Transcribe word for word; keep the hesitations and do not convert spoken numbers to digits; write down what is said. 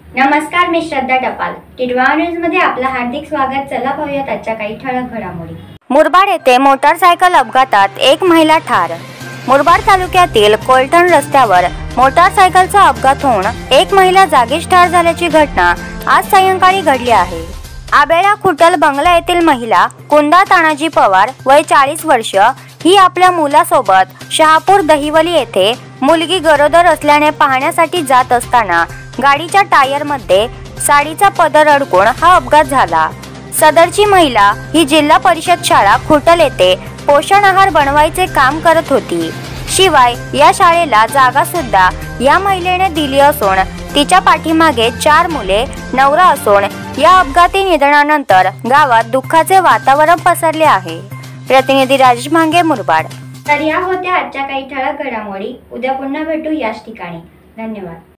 नमस्कार, मी श्रद्धा टपाल. टिडवा न्यूज मध्ये आपलं हार्दिक स्वागत. चला पाहूयात आजच्या काही ठळक घडामोडी. मुरबाड येथे मोटारसायकल अपघातात एक महिला ठार. मुरबाड तालुक्यातील कोलठण रस्त्यावर मोटारसायकलचा अपघात होऊन एक महिला जागीच ठार झाल्याची घटना आज सायंकाळी घडली आहे. आबेळा खुटल बंगला येथील महिला कुंदा तानाजी पवार, वय चाळीस वर्ष, ही आपल्या मुलासोबत शहापूर दहिवली येथे मुलगी गरोदर असल्याने पाहण्यासाठी जात असताना गाडीच्या टायर मध्ये साडीचा पदर अडकून हा अपघात झाला. सदरची महिला ही जिल्हा परिषद शाळा खुटल येथे पोषण आहार बनवायचे काम करत होती. शिवाय या शाळेला जागा सुद्धा या महिलेने दिली असून तिच्या पाठीमागे चार मुले, नवरा असून या अपघाती निधनानंतर गावात दुःखाचे वातावरण पसरले आहे. प्रतिनिधी राजेश मांगे, मुरबाड. तर या होत्या आजच्या काही ठळक घडामोडी. उद्या पुन्हा भेटू याच ठिकाणी. धन्यवाद.